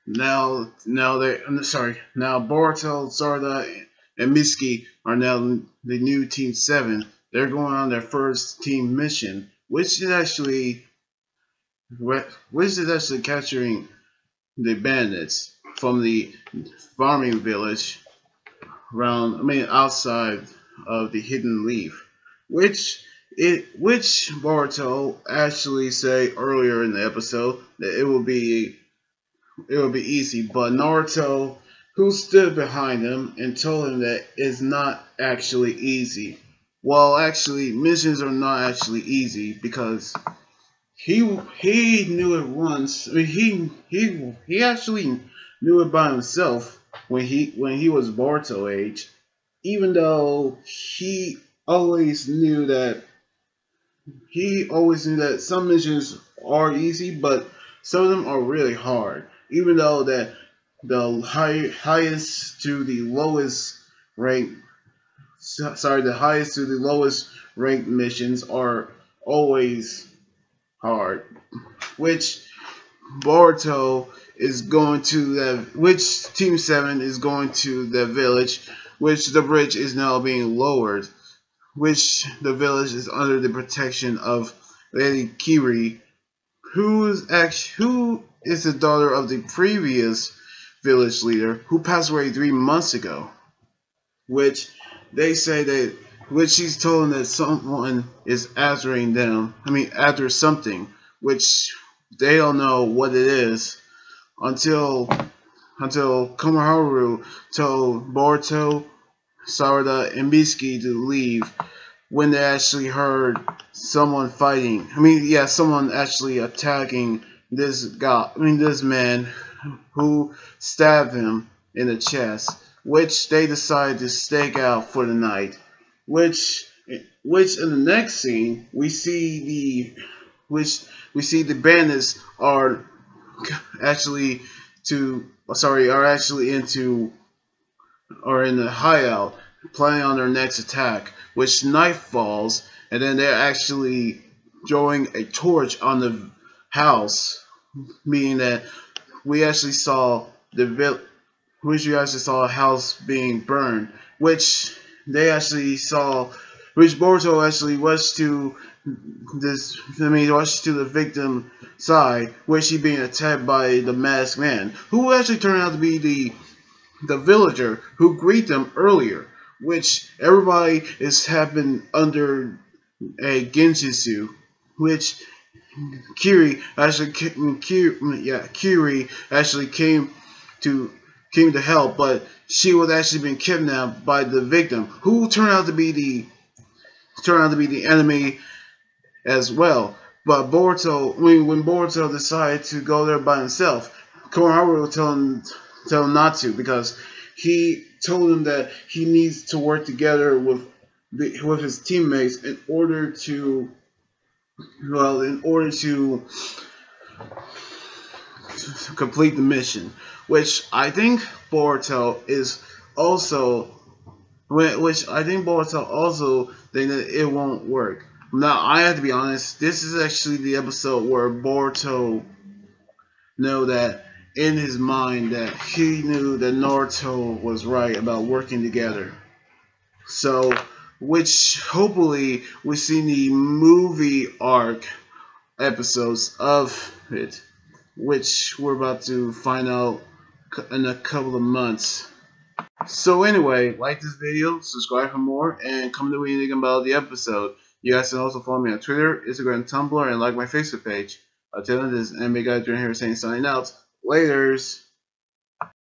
Now Boruto, Sarada, and Mitsuki are now the new Team 7. They're going on their first team mission, which is actually capturing the bandits from the farming village outside of the Hidden Leaf, which Boruto actually say earlier in the episode that it will be easy, but Naruto, who stood behind him and told him that it's not actually easy. Well, actually, missions are not actually easy because he knew it once. I mean, he actually knew it by himself when he was Boruto age. Even though always knew that he always knew that some missions are easy, but some of them are really hard. Even though that highest to the lowest rank, the highest to the lowest ranked missions are always hard. Which Boruto is going to that, which Team 7 is going to the village, which the bridge is now being lowered, which the village is under the protection of Lady Kiri, who is the daughter of the previous village leader who passed away 3 months ago. Which they say that, which she's told them that someone is after something, which they don't know what it is until Konohamaru told Boruto, Sarada, and Mitsuki to leave when they actually heard someone fighting. Someone actually attacking this man who stabbed him in the chest, which they decided to stake out for the night. Which in the next scene we see the bandits are actually in the hideout planning on their next attack, which night falls, and then they're actually throwing a torch on the house, meaning that we actually saw a house being burned, which Boruto actually rushed to the victim side, where she being attacked by the masked man, who actually turned out to be the villager who greeted them earlier, which everybody is happened under a Genjutsu, which Kiri actually came to help, but she was actually being kidnapped by the victim, who turned out to be the enemy as well. But when Boruto decided to go there by himself, Konohamaru told him not to, because he told him that he needs to work together with his teammates in order to complete the mission. Which I think Boruto also think that it won't work. Now I have to be honest. This is actually the episode where Boruto know that in his mind that he knew that Naruto was right about working together. So, which hopefully we see the movie arc episodes of it, which we're about to find out in a couple of months. So anyway, like this video, subscribe for more, and comment to anything about the episode. You guys can also follow me on Twitter, Instagram, Tumblr, and like my Facebook page. Until then, this is Anime Guy here saying signing out. Laters.